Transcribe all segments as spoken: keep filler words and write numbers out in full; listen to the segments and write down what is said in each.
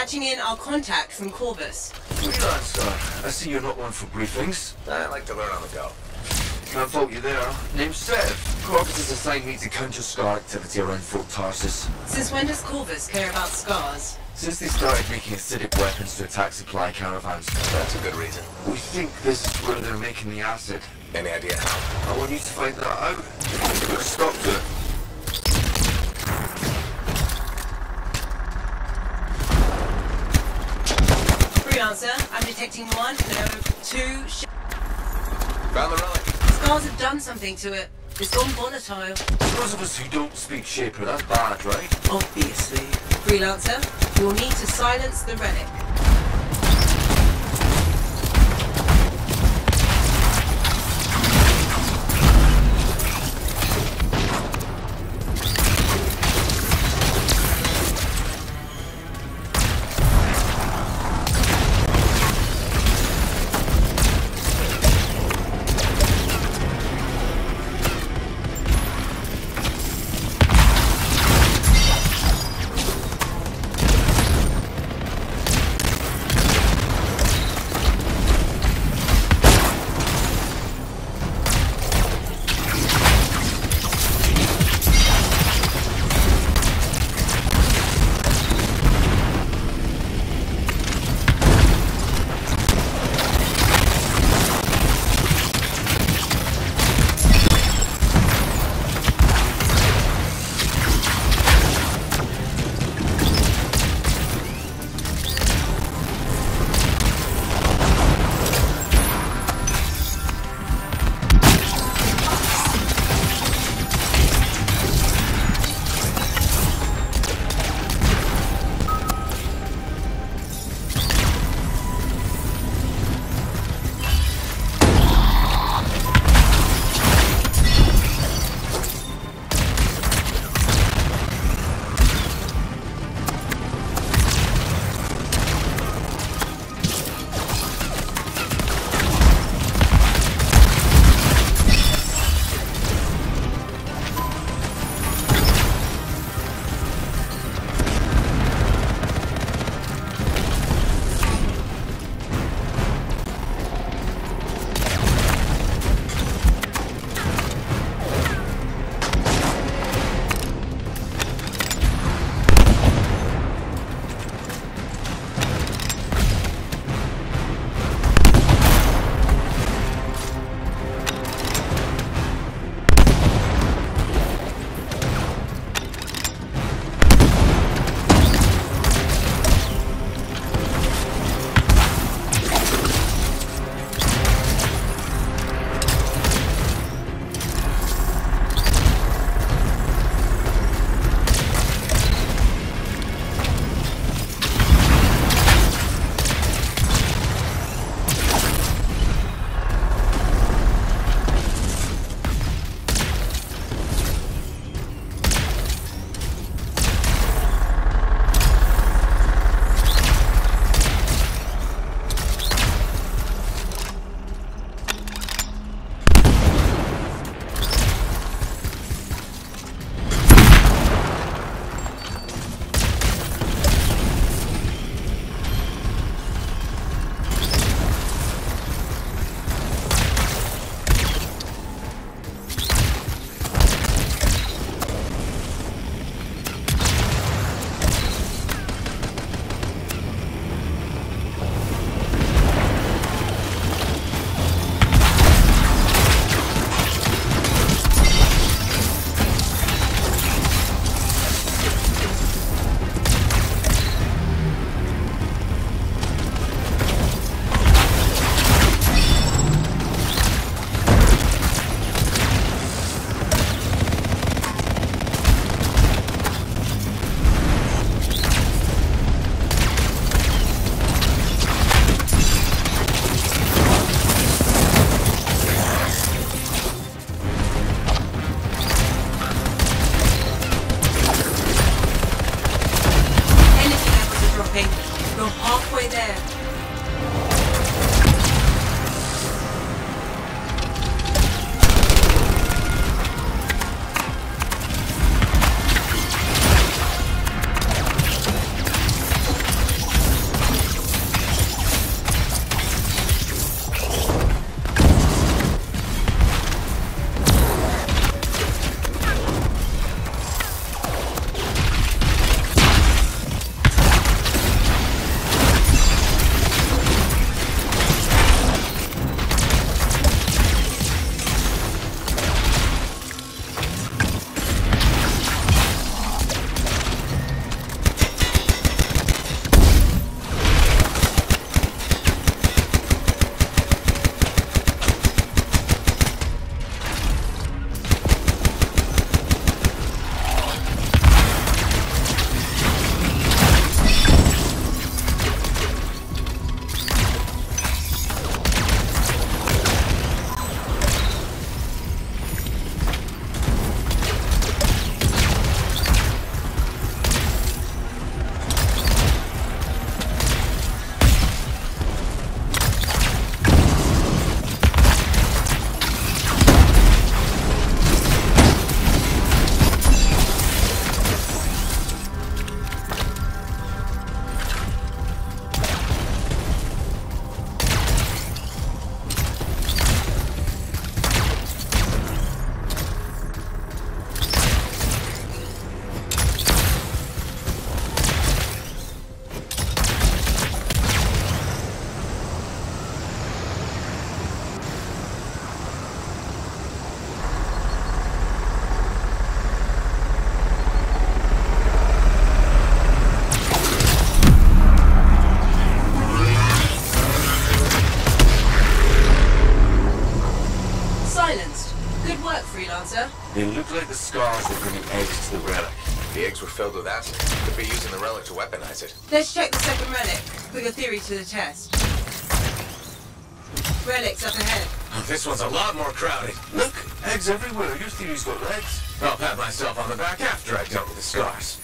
Patching in our contact from Corvus. Freelancer, I see you're not one for briefings. I like to learn on the go. Can't fault you there. Name's Sev. Corvus has assigned me to counter Scar activity around Fort Tarsus. Since when does Corvus care about scars? Since they started making acidic weapons to attack supply caravans. That's a good reason. We think this is where they're making the acid. Any idea how? I want you to find that out. Put a stop to it. Freelancer, I'm detecting one, no, two, sh- Found the relic. Scars have done something to it. It's gone volatile. Those of us who don't speak Shaper, that's bad, right? Obviously. Freelancer, you'll need to silence the relic. Freelancer. They look like the scars were bringing eggs to the relic. The eggs were filled with acid. Could be using the relic to weaponize it. Let's check the second relic. Put your theory to the test. Relic's up ahead. Oh, this one's a lot more crowded. Look, eggs everywhere. Your theory's got legs. I'll pat myself on the back after I dealt with the scars.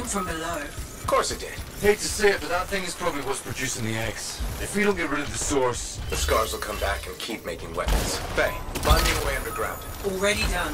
from below. Of course it did. Hate to say it, but that thing is probably what's producing the eggs. If we don't get rid of the source... The Scars will come back and keep making weapons. Faye, find me a way underground. Already done.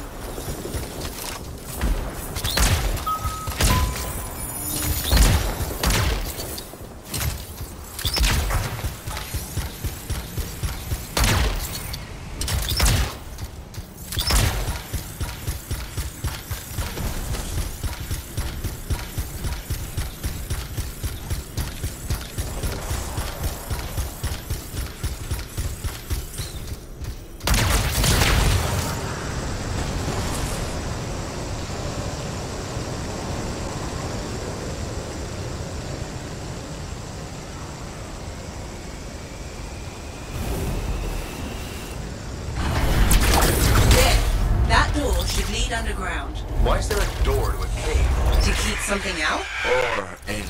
Underground. Why is there a door to a cave? To keep something out? Or in.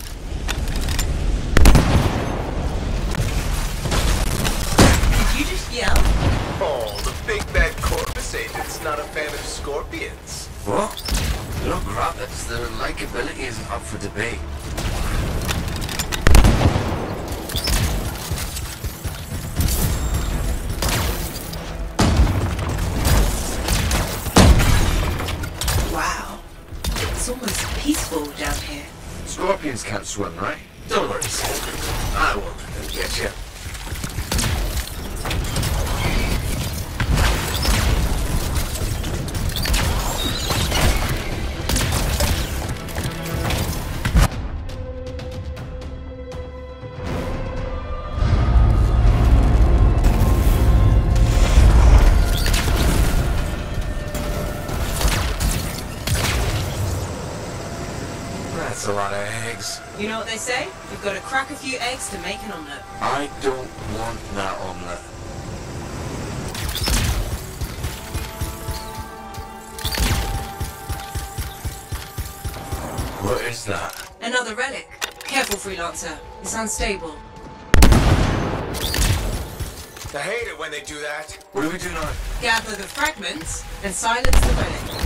Did you just yell? Oh, the big bad Corvus agent's not a fan of scorpions. What? Look, rabbits, their likability isn't up for debate. Wow. It's almost peaceful down here. Scorpions can't swim, right? Don't worry, Sam. I won't let them get you. That's a lot of eggs. You know what they say? You've got to crack a few eggs to make an omelette. I don't want that omelette. What is that? Another relic. Careful, Freelancer. It's unstable. I hate it when they do that. What do we do now? Gather the fragments and silence the relic.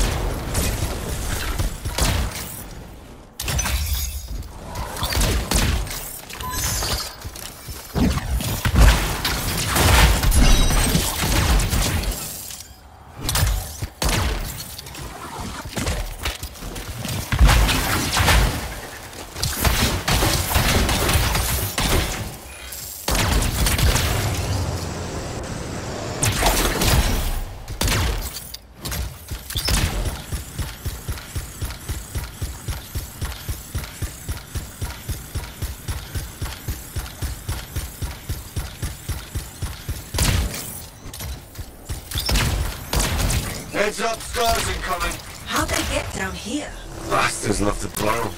Heads up, Scars incoming! How'd they get down here? Bastards love to blow.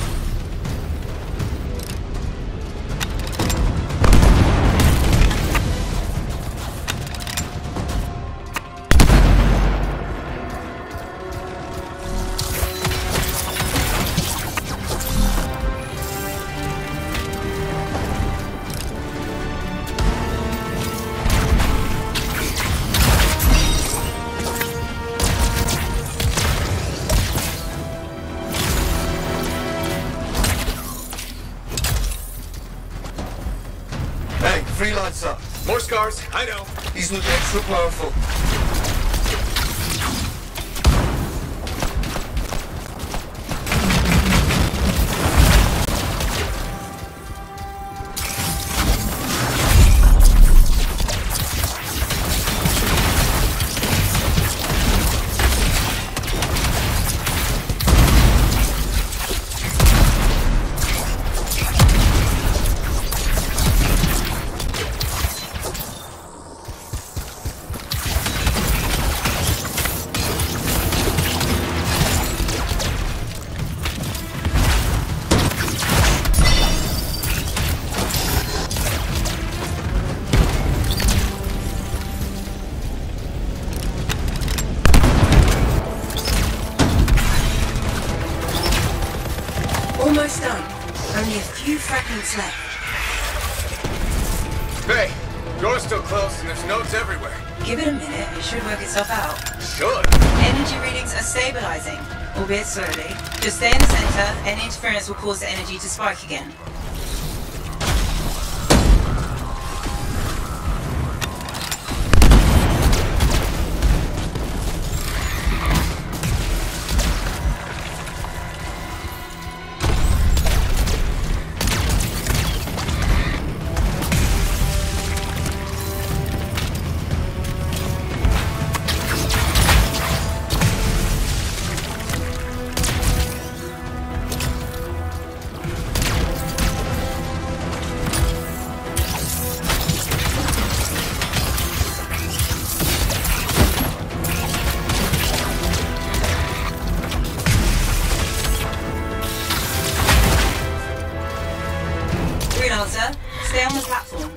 Freelancer! More Scars, I know. He's looking extra powerful. Almost done. Only a few fragments left. Hey, door's still closed and there's notes everywhere. Give it a minute, it should work itself out. Should. Energy readings are stabilizing. albeit slowly. Just stay in the center. Any interference will cause the energy to spike again. Freelancer, stay on the platform.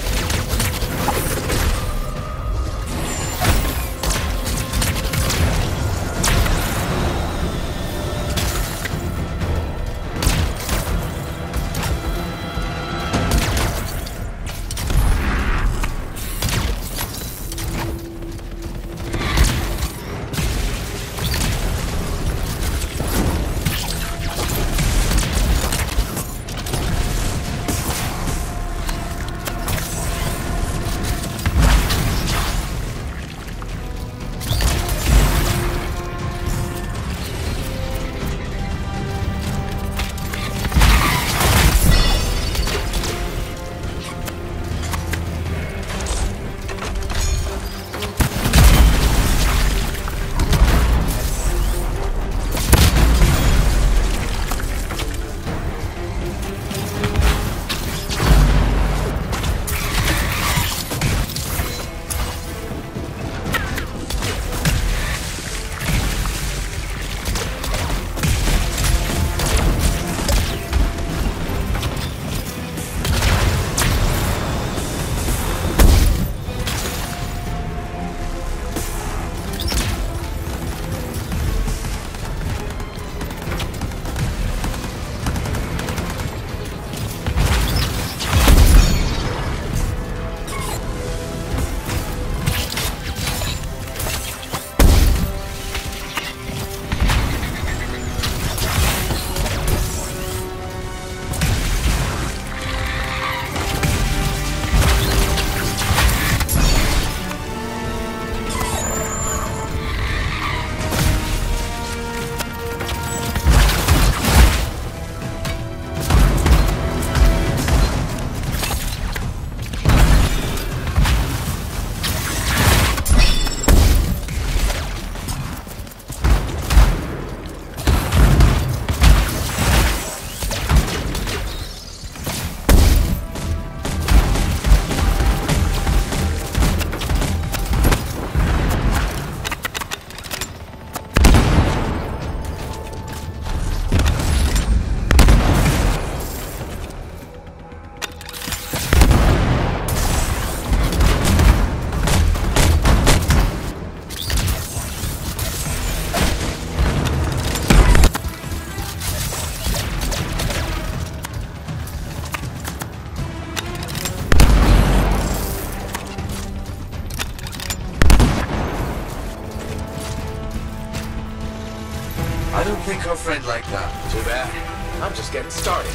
I don't think her friend like that. Too bad. I'm just getting started.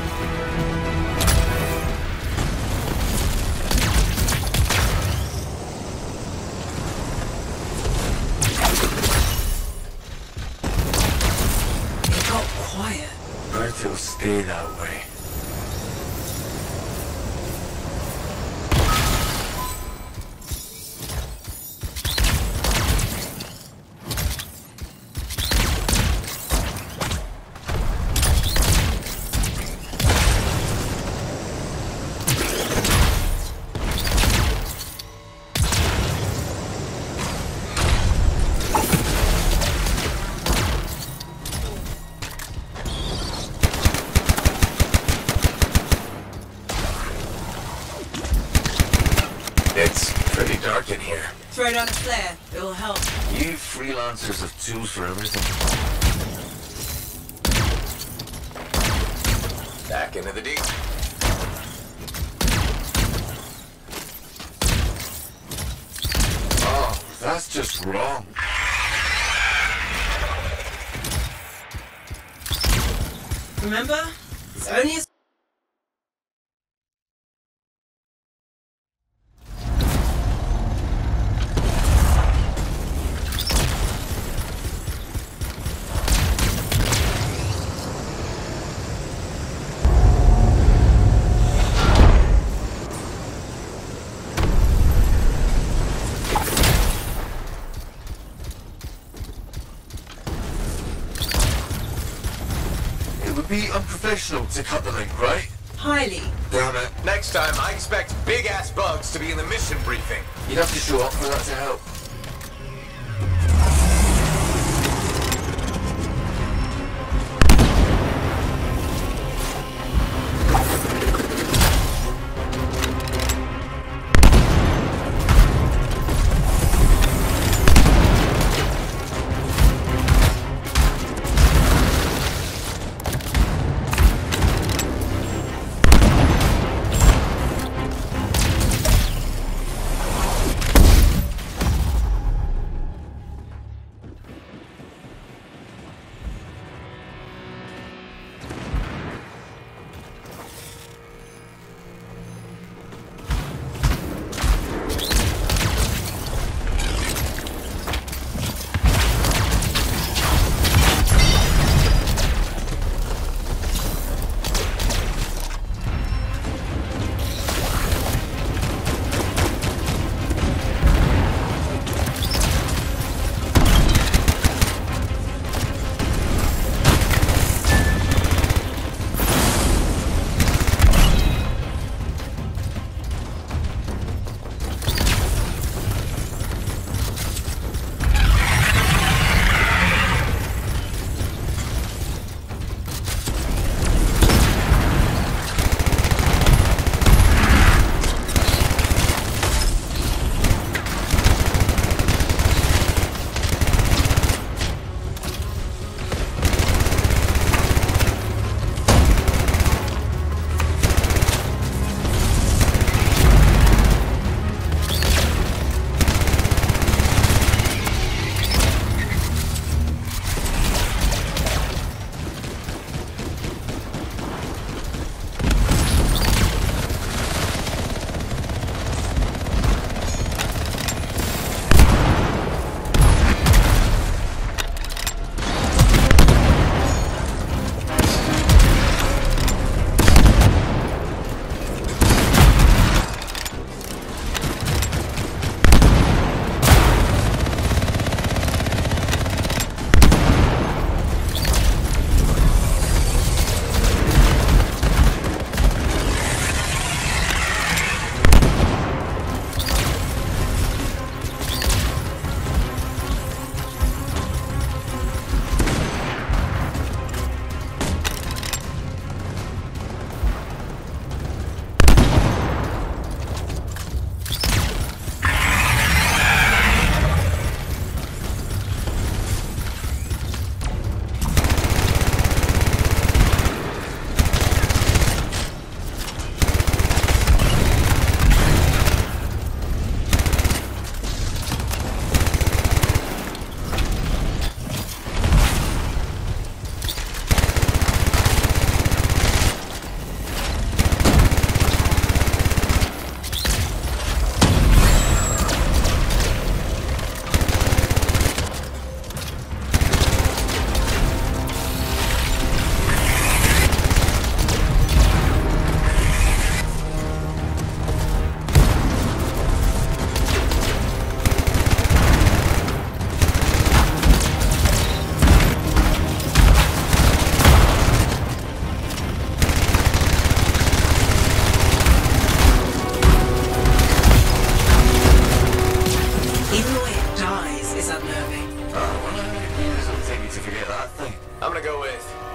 It got quiet. But it'll stay that way. It's pretty dark in here. Throw down a flare. It will help. You freelancers have tools for everything. Back into the deep. Oh, that's just wrong. Remember? It's only a... It would be unprofessional to cut the link, right? Highly. Damn it. Next time, I expect big-ass bugs to be in the mission briefing. You'd have to show up for that to help.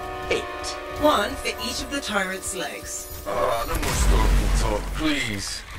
One for each of the tyrant's legs. Oh, no more Scorpion talk, please.